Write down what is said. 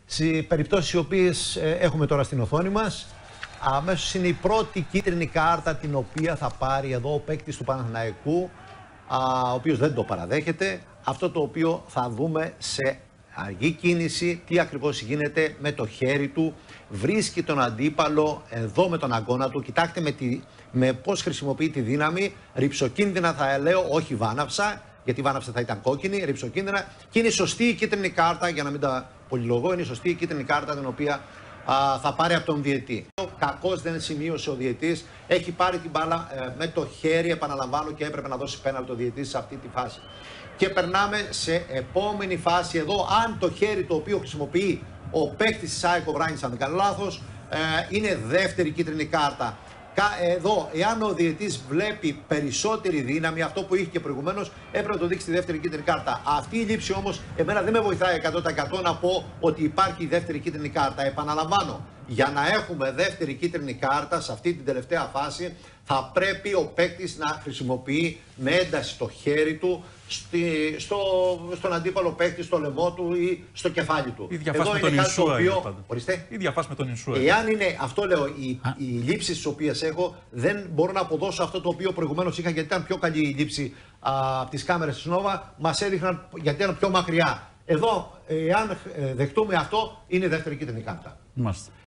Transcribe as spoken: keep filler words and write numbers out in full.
Σε περιπτώσεις οι οποίες έχουμε τώρα στην οθόνη μας, αμέσως είναι η πρώτη κίτρινη κάρτα την οποία θα πάρει εδώ ο παίκτης του Παναθηναϊκού, ο οποίος δεν το παραδέχεται. Αυτό το οποίο θα δούμε σε αργή κίνηση, τι ακριβώς γίνεται με το χέρι του. Βρίσκει τον αντίπαλο εδώ με τον αγώνα του. Κοιτάξτε με, τη, με πώς χρησιμοποιεί τη δύναμη. Ρυψοκίνδυνα θα λέω, όχι βάναυσα, γιατί βάναυσα θα ήταν κόκκινη, ρυψοκίνδυνα. Και είναι σωστή η κίτρινη κάρτα, για να μην τα πολυλογώ, είναι σωστή η κίτρινη κάρτα την οποία α, θα πάρει από τον διαιτή. Κακώς δεν σημείωσε ο διαιτής, έχει πάρει την μπάλα ε, με το χέρι, επαναλαμβάνω, και έπρεπε να δώσει πέναλτι ο διαιτής σε αυτή τη φάση. Και περνάμε σε επόμενη φάση εδώ, αν το χέρι το οποίο χρησιμοποιεί ο παίκτης της ΑΕΚ ο Βράνης, αν δεν κάνω λάθος, ε, είναι δεύτερη κίτρινη κάρτα. Εδώ, εάν ο διαιτής βλέπει περισσότερη δύναμη, αυτό που είχε και προηγουμένως, έπρεπε να το δείξει τη δεύτερη κίτρινη κάρτα. Αυτή η λήψη όμως, εμένα δεν με βοηθάει εκατό τοις εκατό να πω ότι υπάρχει η δεύτερη κίτρινη κάρτα. Επαναλαμβάνω, για να έχουμε δεύτερη κίτρινη κάρτα σε αυτή την τελευταία φάση, θα πρέπει ο παίκτης να χρησιμοποιεί με ένταση το χέρι του στη, στο, στον αντίπαλο παίκτη, στο λαιμό του ή στο κεφάλι του. Ή διαφάση με τον Ινσούα. Ή διαφάση με τον Ινσούα. Εάν είναι, αυτό λέω, οι, οι λήψεις τις οποίες έχω, δεν μπορώ να αποδώσω αυτό το οποίο προηγουμένως είχα, γιατί ήταν πιο καλή η λήψη από τις κάμερες της Νόβα, μας έδειχναν γιατί ήταν πιο μακριά. Εδώ, εάν δεχτούμε αυτό, είναι δεύτερη κίτρινη κάρτα. Μάλιστα.